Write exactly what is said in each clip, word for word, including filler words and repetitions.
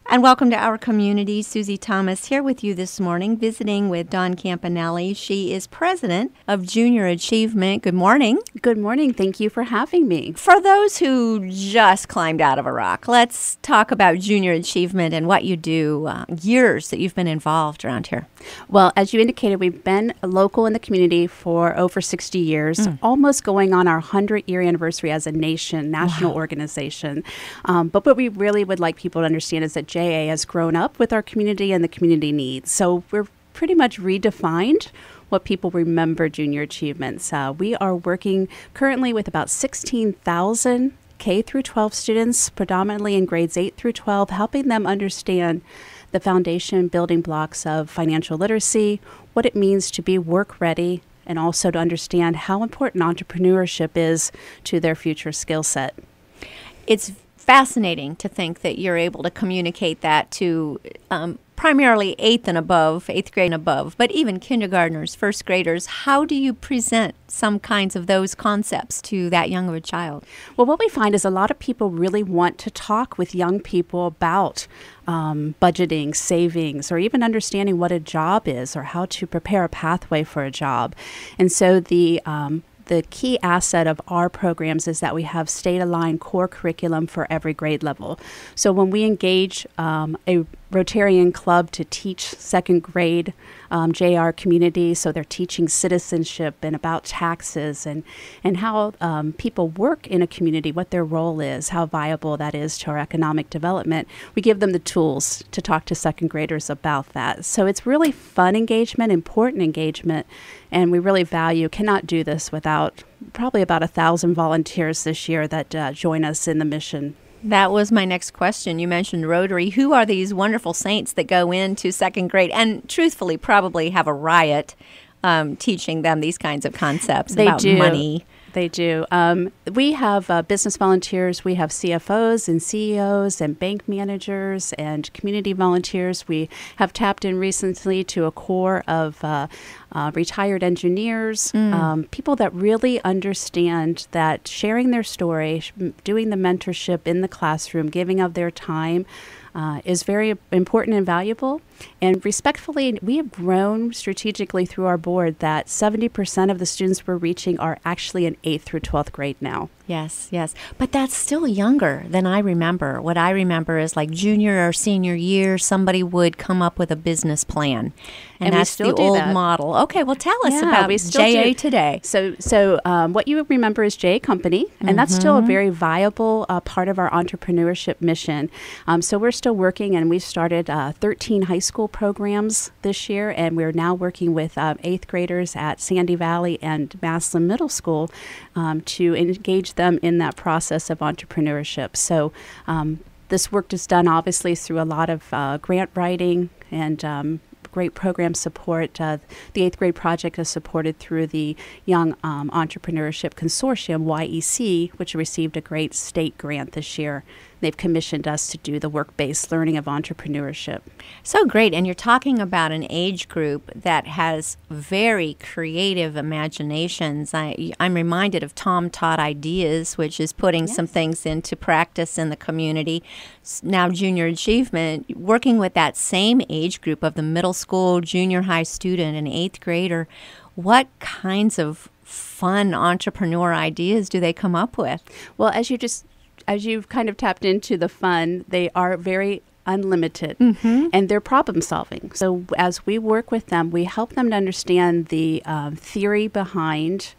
And welcome to our community. Susie Thomas here with you this morning, visiting with Dawn Campanelli. She is president of Junior Achievement. Good morning. Good morning. Thank you for having me. For those who just climbed out of a rock, let's talk about Junior Achievement and what you do, uh, years that you've been involved around here. Well, as you indicated, we've been local in the community for over sixty years, mm. almost going on our hundred-year anniversary as a nation, national wow. organization. Um, but what we really would like people to understand is that J A has grown up with our community and the community needs. So we're pretty much redefined what people remember junior achievements. Uh, we are working currently with about sixteen thousand K through twelve students, predominantly in grades eight through twelve, helping them understand the foundation building blocks of financial literacy, what it means to be work ready, and also to understand how important entrepreneurship is to their future skill set. It's fascinating to think that you're able to communicate that to um, primarily eighth and above, eighth grade and above, but even kindergartners, first graders. How do you present some kinds of those concepts to that young of a child? Well, what we find is a lot of people really want to talk with young people about um, budgeting, savings, or even understanding what a job is or how to prepare a pathway for a job. And so the um, The key asset of our programs is that we have state-aligned core curriculum for every grade level. So when we engage um, a Rotarian club to teach second grade um, J R community, so they're teaching citizenship and about taxes and, and how um, people work in a community, what their role is, how viable that is to our economic development. We give them the tools to talk to second graders about that. So it's really fun engagement, important engagement, and we really value, cannot do this without probably about a thousand volunteers this year that uh, join us in the mission. That was my next question. You mentioned Rotary. Who are these wonderful saints that go into second grade and truthfully probably have a riot um, teaching them these kinds of concepts they about do. money? They do. Um, we have uh, business volunteers. We have C F Os and C E Os and bank managers and community volunteers. We have tapped in recently to a core of uh, uh, retired engineers, mm. um, people that really understand that sharing their story, sh- doing the mentorship in the classroom, giving of their time, Uh, is very important and valuable. And respectfully, we have grown strategically through our board that seventy percent of the students we're reaching are actually in eighth through twelfth grade now. Yes, yes. But that's still younger than I remember. What I remember is like junior or senior year, somebody would come up with a business plan. And, and that's the old that. model. Okay, well, tell us yeah, about J A do. today. So so um, what you remember is J A Company, and mm-hmm. that's still a very viable uh, part of our entrepreneurship mission. Um, so we're still working, and we've started uh, thirteen high school programs this year, and we're now working with um, eighth graders at Sandy Valley and Maslin Middle School um, to engage them in that process of entrepreneurship. So um, this work is done obviously through a lot of uh, grant writing and um, great program support. Uh, the eighth grade project is supported through the Young um, Entrepreneurship Consortium, Y E C, which received a great state grant this year. They've commissioned us to do the work-based learning of entrepreneurship. So great. And you're talking about an age group that has very creative imaginations. I, I'm reminded of Tom Taught Ideas, which is putting yes. some things into practice in the community. Now Junior Achievement, working with that same age group of the middle school, junior high student, and eighth grader. What kinds of fun entrepreneur ideas do they come up with? Well, as you just As you've kind of tapped into the fun, they are very unlimited, mm-hmm. and they're problem solving. So as we work with them, we help them to understand the um, theory behind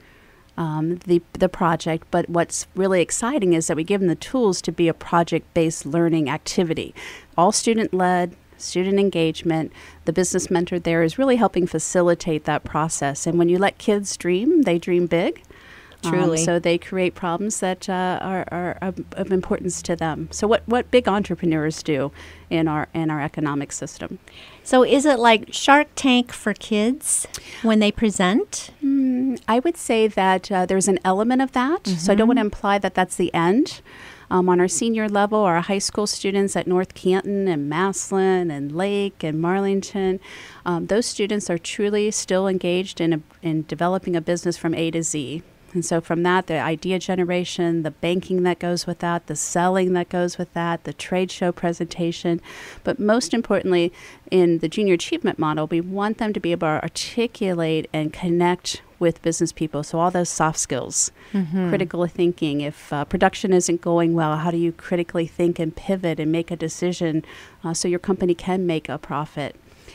um, the the project. But what's really exciting is that we give them the tools to be a project-based learning activity, all student-led, student engagement. The business mentor there is really helping facilitate that process. And when you let kids dream, they dream big. Truly. Um, so they create problems that uh, are, are of, of importance to them. So what, what big entrepreneurs do in our in our economic system. So is it like Shark Tank for kids when they present? Mm, I would say that uh, there's an element of that. Mm-hmm. So I don't want to imply that that's the end. Um, on our senior level, our high school students at North Canton and Maslin and Lake and Marlington, um, those students are truly still engaged in, a, in developing a business from A to Z. And so from that, the idea generation, the banking that goes with that, the selling that goes with that, the trade show presentation. But most importantly, in the junior achievement model, we want them to be able to articulate and connect with business people. So all those soft skills, mm-hmm. critical thinking. If uh, production isn't going well, how do you critically think and pivot and make a decision uh, so your company can make a profit?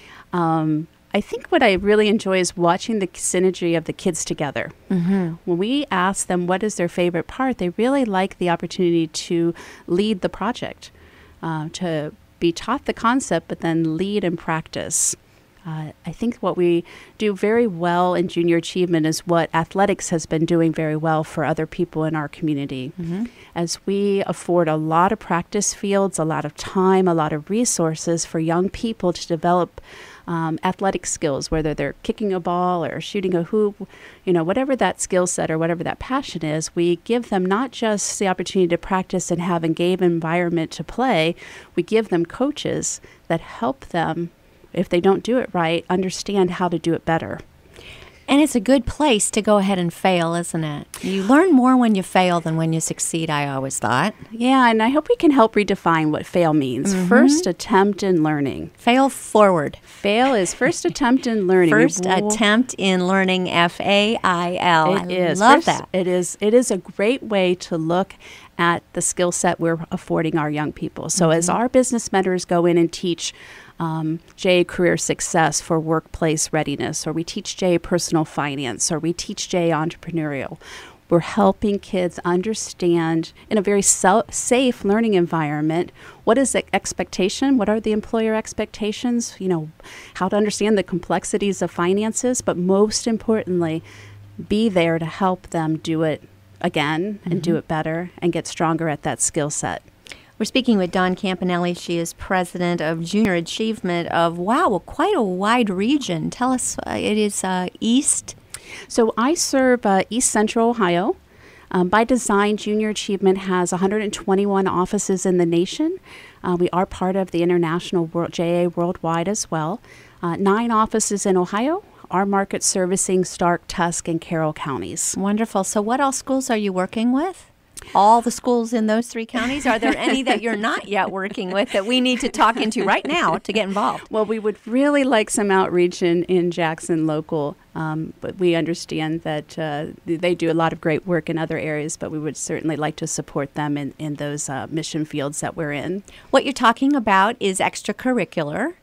Um, I think what I really enjoy is watching the synergy of the kids together. Mm-hmm. When we ask them what is their favorite part, they really like the opportunity to lead the project, uh, to be taught the concept, but then lead and practice. Uh, I think what we do very well in junior achievement is what athletics has been doing very well for other people in our community. Mm-hmm. As we afford a lot of practice fields, a lot of time, a lot of resources for young people to develop um, athletic skills, whether they're kicking a ball or shooting a hoop, you know, whatever that skill set or whatever that passion is, we give them not just the opportunity to practice and have a game environment to play, we give them coaches that help them, if they don't do it right, understand how to do it better. And it's a good place to go ahead and fail, isn't it? You learn more when you fail than when you succeed, I always thought. Yeah, and I hope we can help redefine what fail means. Mm-hmm. First attempt in learning. Fail forward. Fail is first attempt in learning. First will... attempt in learning, F A I L. It I is. love first, that. It is, it is a great way to look at the skill set we're affording our young people. So mm-hmm. as our business mentors go in and teach Um, J A Career Success for workplace readiness, or we teach J A Personal Finance, or we teach J A Entrepreneurial. We're helping kids understand in a very so- safe learning environment what is the expectation, what are the employer expectations, you know, how to understand the complexities of finances, but most importantly, be there to help them do it again mm-hmm. and do it better and get stronger at that skill set. We're speaking with Dawn Campanelli. She is president of Junior Achievement of, wow, well, quite a wide region. Tell us, uh, it is uh, East? So I serve uh, East Central Ohio. Um, by design, Junior Achievement has one hundred twenty-one offices in the nation. Uh, we are part of the International World, J A Worldwide as well. Uh, nine offices in Ohio. Our market servicing Stark, Tusk, and Carroll counties. Wonderful. So what all schools are you working with? All the schools in those three counties? Are there any that you're not yet working with that we need to talk into right now to get involved? Well, we would really like some outreach in, in Jackson local, um, but we understand that uh, they do a lot of great work in other areas, but we would certainly like to support them in, in those uh, mission fields that we're in. What you're talking about is extracurricular,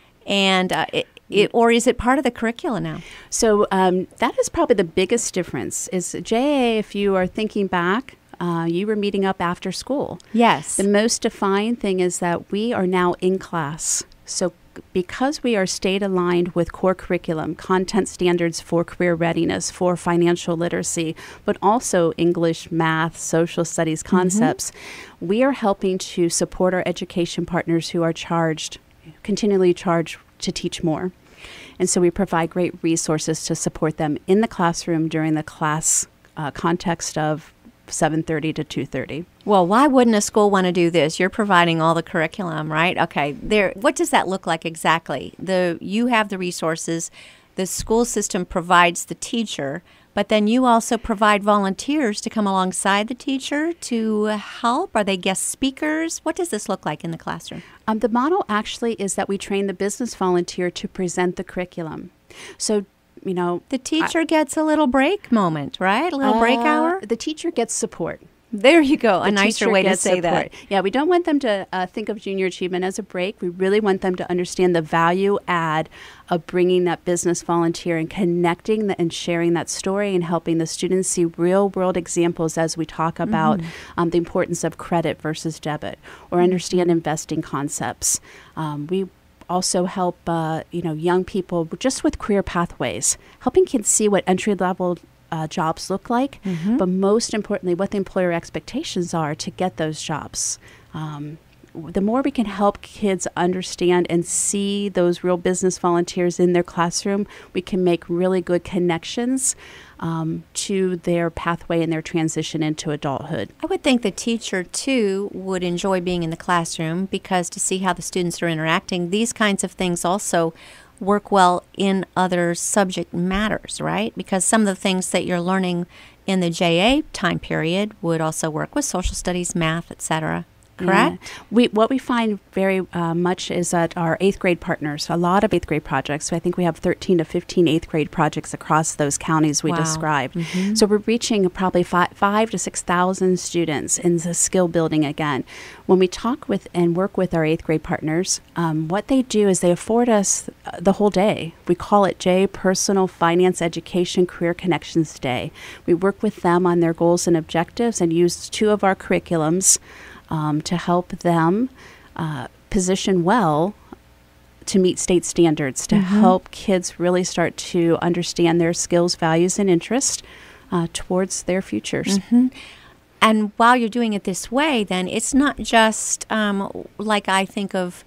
and uh, it, It, or is it part of the curricula now? So um, that is probably the biggest difference. Is J A, if you are thinking back, uh, you were meeting up after school. Yes. The most defined thing is that we are now in class. So because we are state aligned with core curriculum, content standards for career readiness, for financial literacy, but also English, math, social studies concepts, mm-hmm. we are helping to support our education partners who are charged, continually charged to teach more. And so we provide great resources to support them in the classroom during the class uh, context of seven thirty to two thirty. Well, why wouldn't a school want to do this? You're providing all the curriculum, right? Okay. There. What does that look like exactly? The you have the resources. The school system provides the teacher, but then you also provide volunteers to come alongside the teacher to help. Are they guest speakers? What does this look like in the classroom? Um, the model actually is that we train the business volunteer to present the curriculum. So, you know, the teacher I, gets a little break moment, right? A little uh, break hour? The teacher gets support. There you go. The a nicer way to say support. that. Yeah, we don't want them to uh, think of junior achievement as a break. We really want them to understand the value add of bringing that business volunteer and connecting the, and sharing that story and helping the students see real world examples as we talk about mm-hmm. um, the importance of credit versus debit or understand investing concepts. Um, we also help uh, you know young people just with career pathways, helping kids see what entry level Uh, jobs look like, mm-hmm. but most importantly, what the employer expectations are to get those jobs. Um, the more we can help kids understand and see those real business volunteers in their classroom, we can make really good connections um, to their pathway and their transition into adulthood. I would think the teacher, too, would enjoy being in the classroom because to see how the students are interacting, these kinds of things also work well in other subject matters, right? Because some of the things that you're learning in the J A time period would also work with social studies, math, et cetera. Correct? Yeah. We what we find very uh, much is that our eighth grade partners, a lot of eighth grade projects. So I think we have thirteen to fifteen eighth grade projects across those counties we Wow. described. Mm-hmm. So we're reaching probably five, five to six thousand students in the skill building again. When we talk with and work with our eighth grade partners, um, what they do is they afford us uh, the whole day. We call it J Personal Finance Education Career Connections Day. We work with them on their goals and objectives and use two of our curriculums Um, to help them uh, position well to meet state standards, to Mm-hmm. help kids really start to understand their skills, values, and interests uh, towards their futures. Mm-hmm. And while you're doing it this way, then it's not just um, like I think of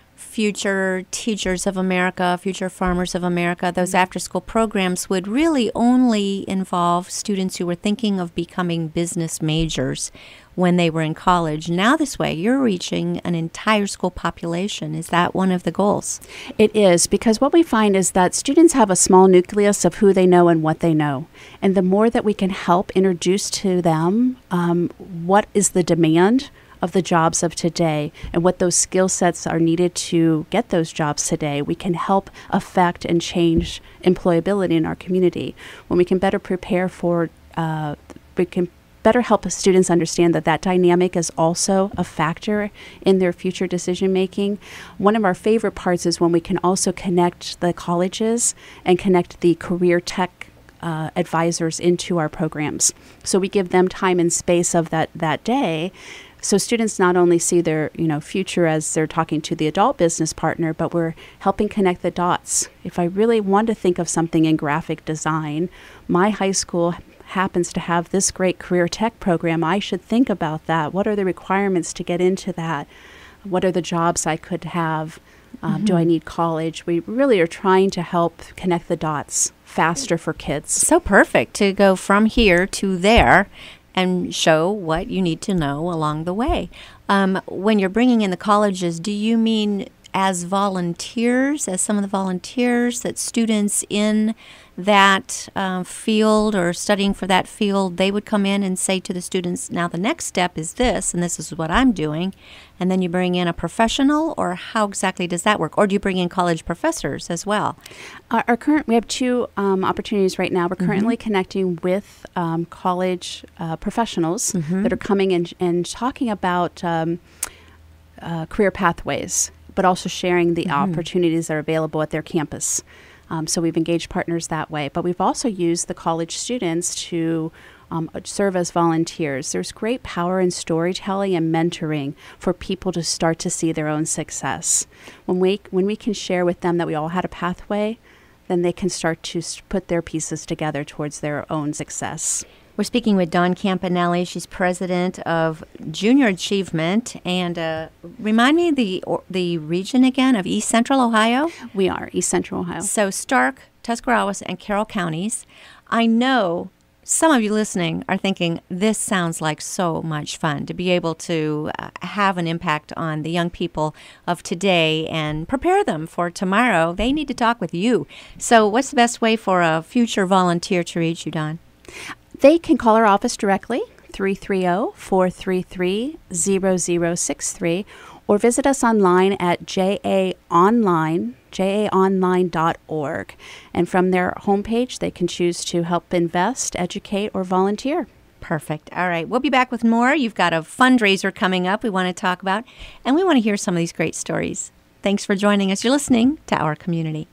Future Teachers of America, Future Farmers of America. Those after-school programs would really only involve students who were thinking of becoming business majors when they were in college. Now this way, you're reaching an entire school population. Is that one of the goals? It is, because what we find is that students have a small nucleus of who they know and what they know. And the more that we can help introduce to them um, what is the demand of the jobs of today and what those skill sets are needed to get those jobs today, we can help affect and change employability in our community. When we can better prepare for, uh, we can better help students understand that that dynamic is also a factor in their future decision making. One of our favorite parts is when we can also connect the colleges and connect the career tech uh, advisors into our programs. So we give them time and space of that, that day. So students not only see their, you know, future as they're talking to the adult business partner, but we're helping connect the dots. If I really want to think of something in graphic design, my high school happens to have this great career tech program. I should think about that. What are the requirements to get into that? What are the jobs I could have? Um, mm-hmm. Do I need college? We really are trying to help connect the dots faster for kids. So perfect to go from here to there and show what you need to know along the way. Um, when you're bringing in the colleges, do you mean as volunteers, as some of the volunteers, that students in that uh, field or studying for that field, they would come in and say to the students, now the next step is this, and this is what I'm doing, and then you bring in a professional, or how exactly does that work? Or do you bring in college professors as well? Our, our current, we have two um, opportunities right now. We're currently mm-hmm. connecting with um, college uh, professionals mm-hmm. that are coming in and talking about um, uh, career pathways, but also sharing the mm-hmm. opportunities that are available at their campus. Um, so we've engaged partners that way. But we've also used the college students to um, serve as volunteers. There's great power in storytelling and mentoring for people to start to see their own success. When we, when we can share with them that we all had a pathway, then they can start to put their pieces together towards their own success. We're speaking with Dawn Campanelli. She's president of Junior Achievement. And uh, remind me the or, the region again of East Central Ohio? We are East Central Ohio. So Stark, Tuscarawas, and Carroll counties. I know some of you listening are thinking, this sounds like so much fun to be able to uh, have an impact on the young people of today and prepare them for tomorrow. They need to talk with you. So what's the best way for a future volunteer to reach you, Dawn? They can call our office directly, three three zero, four three three, zero zero six three, or visit us online at j a online, j a online dot org. And from their homepage, they can choose to help invest, educate, or volunteer. Perfect. All right. We'll be back with more. You've got a fundraiser coming up we want to talk about, and we want to hear some of these great stories. Thanks for joining us. You're listening to Our Community.